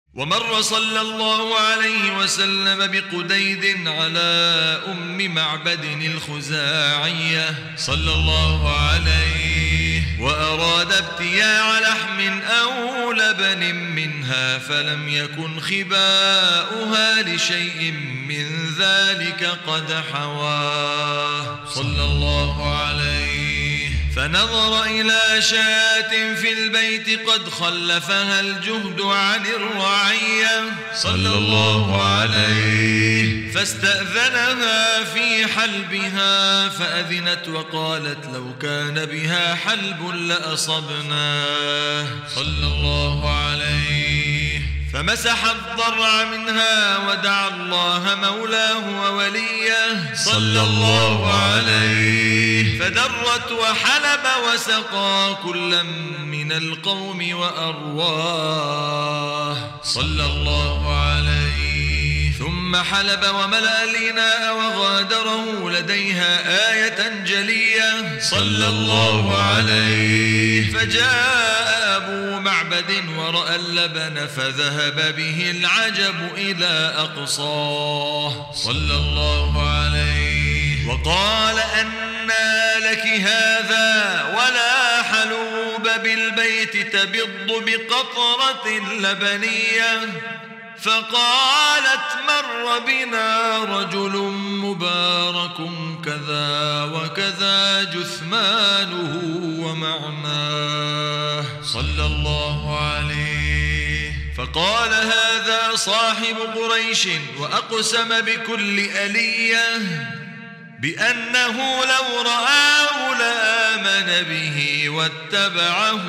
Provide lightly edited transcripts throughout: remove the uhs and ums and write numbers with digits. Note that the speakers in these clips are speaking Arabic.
ومر صلى الله عليه وسلم بقديد على أم معبد الخزاعية صلى الله عليه، وأراد ابتياع لحم أو لبن منها، فلم يكن خباؤها لشيء من ذلك قد حواه صلى الله عليه، فنظر إلى شاة في البيت قد خلفها الجهد عن الرعية صلى الله عليه، فاستأذنها في حلبها فأذنت وقالت لو كان بها حلب لأصبناه صلى الله عليه، فمسح الضرع منها ودعا الله مولاه ووليه صلى الله عليه، فدرت وحلب وسقى كلا من القوم وأرواه صلى الله عليه، ثم حلب وملأ الإناء وغادره لديها آية جلية صلى الله عليه، فجاء أبو معبد ورأى اللبن فذهب به العجب إلى أقصاه صلى الله عليه، وقال أنى لك هذا ولا حلوب بالبيت تبض بقطرة لبنية؟ فقالت مر بنا رجل مبارك كذا وكذا جثمانه ومعناه صلى الله عليه، فقال هذا صاحب قريش، وأقسم بكل ألية بأنه لو رآه لآمن به واتبعه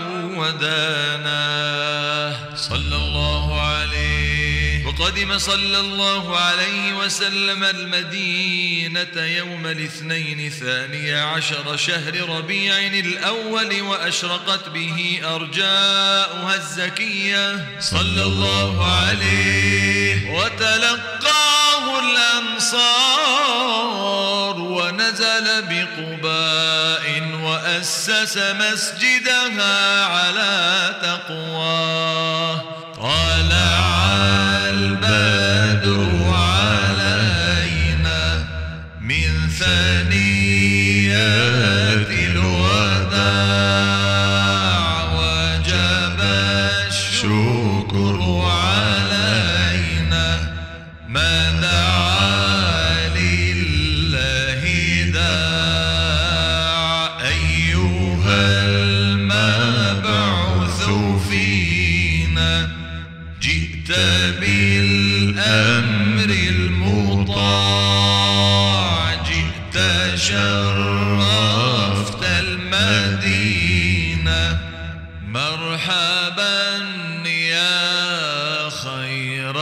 وداناه صلى الله عليه. وقدم صلى الله عليه وسلم المدينة يوم الاثنين 12 شهر ربيع الأول، وأشرقت به أرجاؤها الزكية صلى الله عليه، وتلقاه الأنصار ونزل بقباء وأسس مسجدها على تقواه. طلع البدر علينا من ثنيات الوداع، وجب الشكر علينا ما دعا لله داع، أيها المبعوث فينا جئت بالأمر المطاع، جئت شرفت المدينة، مرحبا يا خير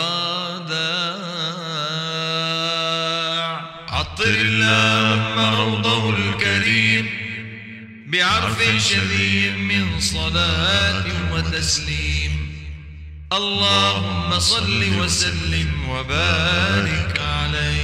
داع. عطر اللهم روضه الكريم بعرف شديد من صلاة وتسليم، اللهم صل وسلم وبارك عليه.